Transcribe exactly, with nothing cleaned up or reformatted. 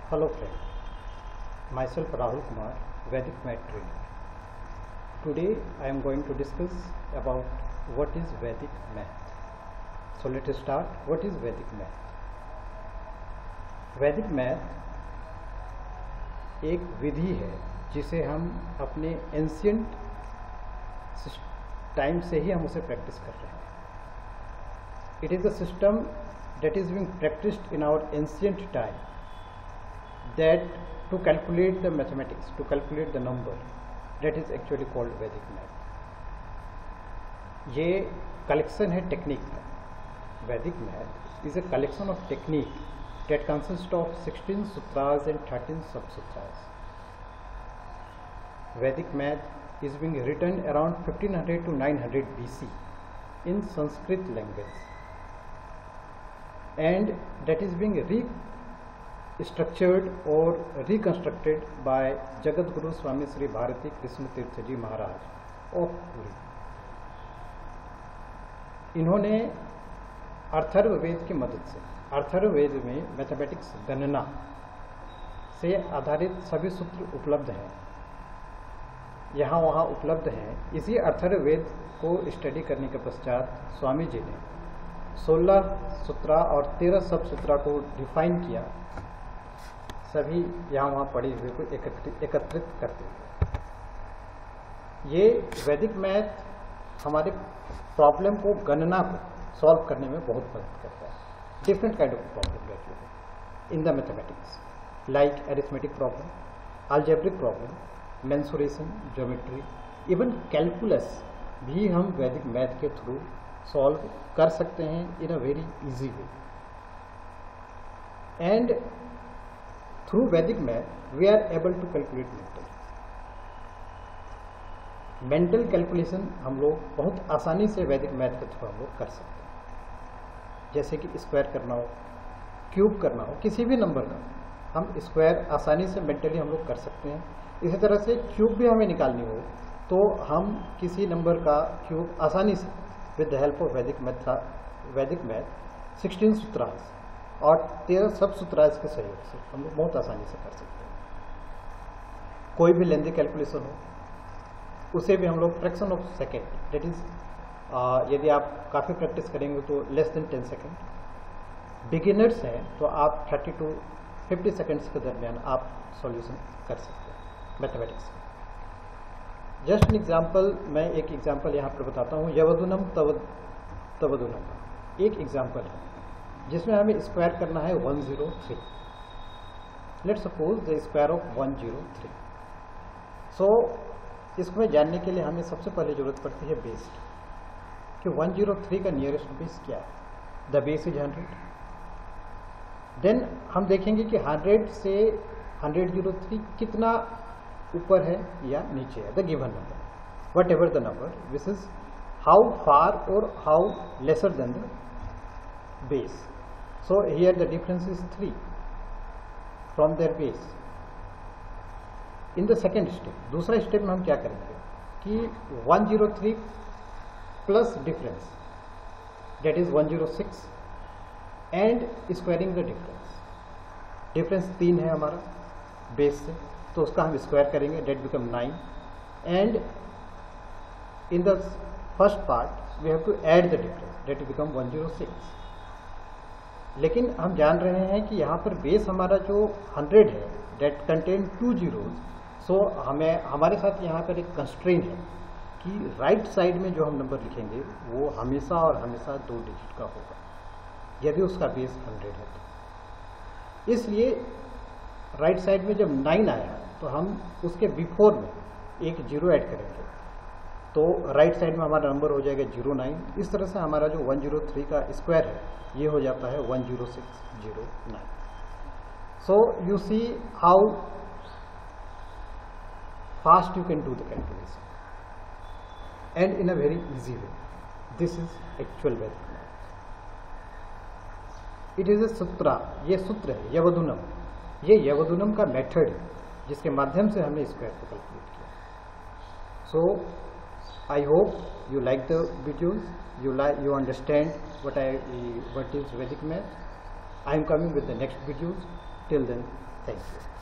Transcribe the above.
Hello friend, myself Rahul Kumar, Vedic Math Trainer. Today I am going to discuss about what is Vedic Math. So let us start. What is Vedic Math? Vedic Math एक विधि है जिसे हम अपने ancient time से ही हम उसे practice कर रहे हैं. It is a system that is being practiced in our ancient time, that to calculate the mathematics, to calculate the number, that is actually called Vedic math. ये collection है technique का. Vedic math is a collection of technique that consists of sixteen sutras and thirteen sub-sutras. Vedic math is being written around fifteen hundred to nine hundred B C in Sanskrit language, and that is being restructured or reconstructed by Jagat Guru Swami Sri Bharati Krishna Tirtha Ji Maharaj of Puri. इन्होंने अर्थर्ववेद की मदद से, अर्थर्ववेद में mathematics गणना से आधारित सभी सूत्र उपलब्ध हैं, यहाँ वहाँ उपलब्ध हैं. इसी अर्थर्ववेद को स्टडी करने के पश्चात स्वामी जी ने सोलह सूत्रा और तेरह सब सूत्रा को डिफाइन किया, सभी यहाँ वहाँ पढ़े हुए को एकत्रित एकत्रित करते हुए. ये वैदिक मैथ हमारे प्रॉब्लम को, गणना को सॉल्व करने में बहुत मदद करता है. Different kind of problem that you in the mathematics, like arithmetic problem, algebraic problem, mensuration, geometry, even calculus भी हम वैदिक मैथ के थ्रू सॉल्व कर सकते हैं in a very easy way. And through Vedic math we are able to calculate mental mental calculation हम लोग बहुत आसानी से वैदिक मैथ के थ्रू हम लोग कर सकते हैं. जैसे कि स्क्वायर करना हो, क्यूब करना हो, किसी भी नंबर का हम स्क्वायर आसानी से मेंटली हम लोग कर सकते हैं. इसी तरह से क्यूब भी हमें निकालनी हो तो हम किसी नंबर का क्यूब आसानी से with the help of Vedic math Vedic math sixteen sutras और तेरह सब सूत्रास के सहयोग से हम लोग बहुत आसानी से कर सकते हैं. कोई भी लेंदी कैलकुलेशन हो उसे भी हम लोग fraction of second, that is यदि आप काफ़ी प्रैक्टिस करेंगे तो less than ten second. Beginners हैं तो आप थर्टी टू फिफ्टी सेकेंड्स के दरमियान आप सॉल्यूशन कर सकते हैं मैथमेटिक्स. जस्ट एन एग्जाम्पल, मैं एक एग्जाम्पल यहाँ पर बताता हूँ. यवदुनम तव तवदुनम एक एग्जाम्पल है जिसमें हमें स्क्वायर करना है one zero three. Let's suppose the square of one zero three. So इसमें जानने के लिए हमें सबसे पहले जरूरत पड़ती है बेस की, कि वन ज़ीरो थ्री का नियरेस्ट बेस क्या है. The base is hundred. Then हम देखेंगे कि हंड्रेड से हंड्रेड ज़ीरो थ्री कितना ऊपर है या नीचे है. The given number, whatever the number, this is how far or how lesser than the base. So here the difference is three from their base. In the second step, दूसरा step में हम क्या करेंगे कि one zero three plus difference, that is one zero six, and squaring the difference. Difference तीन है हमारा base से, तो उसका हम स्क्वायर करेंगे, that become nine. And in the first part we have to add the difference, that become one zero six. लेकिन हम जान रहे हैं कि यहाँ पर बेस हमारा जो हंड्रेड है, that contain two zeros. So हमें हमारे साथ यहाँ पर एक कंस्ट्रेंट है कि राइट साइड में जो हम नंबर लिखेंगे वो हमेशा और हमेशा दो डिजिट का होगा यदि उसका बेस हंड्रेड है तो. इसलिए राइट साइड में जब नाइन आया तो हम उसके बिफोर में एक जीरो ऐड करेंगे तो राइट साइड में हमारा नंबर हो जाएगा जीरो नाइन. इस तरह से हमारा जो वन ज़ीरो थ्री का स्क्वायर है ये हो जाता है one zero six zero nine. So you see how fast you can do the calculation and in a very easy way. This is actual Vedic math. It is a sutra, ये सूत्र है यवदुनम. ये यवदुनम का मेथड है जिसके माध्यम से हमने स्क्वायर को कैलकुलेट किया. So I hope you like the videos, you like you understand what I what is Vedic math. I am coming with the next videos. Till then, thank you.